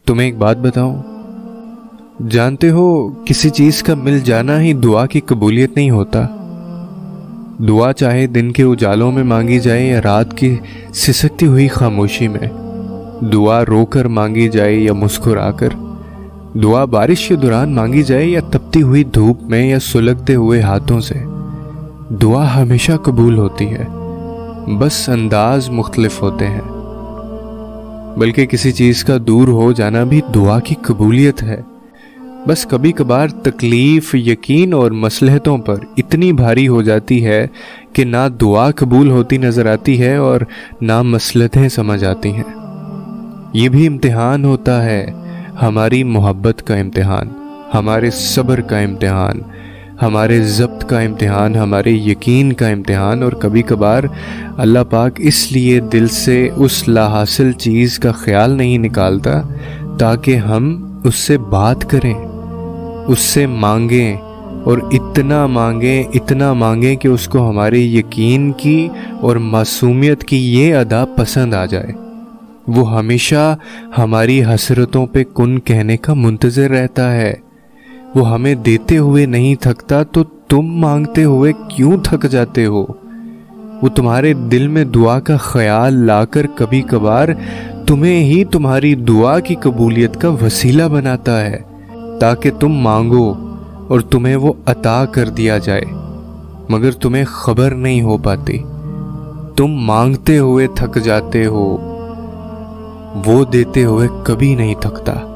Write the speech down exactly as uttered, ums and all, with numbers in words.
तुम्हें एक बात बताऊं, जानते हो किसी चीज का मिल जाना ही दुआ की कबूलियत नहीं होता। दुआ चाहे दिन के उजालों में मांगी जाए या रात की सिसकती हुई खामोशी में, दुआ रोकर मांगी जाए या मुस्कुराकर, दुआ बारिश के दौरान मांगी जाए या तपती हुई धूप में या सुलगते हुए हाथों से, दुआ हमेशा कबूल होती है, बस अंदाज मुख्तलिफ होते हैं। बल्कि किसी चीज का दूर हो जाना भी दुआ की कबूलियत है। बस कभी कभार तकलीफ, यकीन और मसलहतों पर इतनी भारी हो जाती है कि ना दुआ कबूल होती नजर आती है और ना मसलहतें समझ आती हैं। ये भी इम्तिहान होता है, हमारी मोहब्बत का इम्तिहान, हमारे सब्र का इम्तिहान, हमारे ज़ब्त का इम्तिहान, हमारे यकीन का इम्तिहान। और कभी कभार अल्लाह पाक इसलिए दिल से उस लाहासिल चीज़ का ख्याल नहीं निकालता ताकि हम उससे बात करें, उससे मांगें, और इतना मांगें इतना मांगें कि उसको हमारे यकीन की और मासूमियत की ये अदा पसंद आ जाए। वो हमेशा हमारी हसरतों पे कुन कहने का मुंतज़िर रहता है। वो हमें देते हुए नहीं थकता, तो तुम मांगते हुए क्यों थक जाते हो? वो तुम्हारे दिल में दुआ का ख्याल लाकर कभी कभार तुम्हें ही तुम्हारी दुआ की कबूलियत का वसीला बनाता है ताकि तुम मांगो और तुम्हें वो अता कर दिया जाए, मगर तुम्हें खबर नहीं हो पाती। तुम मांगते हुए थक जाते हो, वो देते हुए कभी नहीं थकता।